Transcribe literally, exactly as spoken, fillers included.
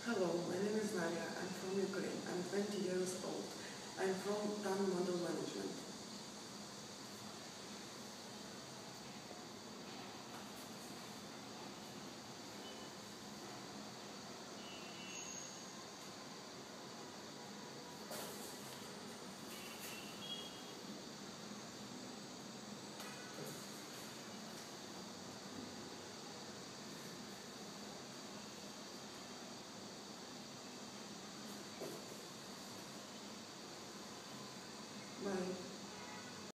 Hello, my name is Nadia. I'm from Ukraine. I'm twenty years old. I'm from T A N Model Management.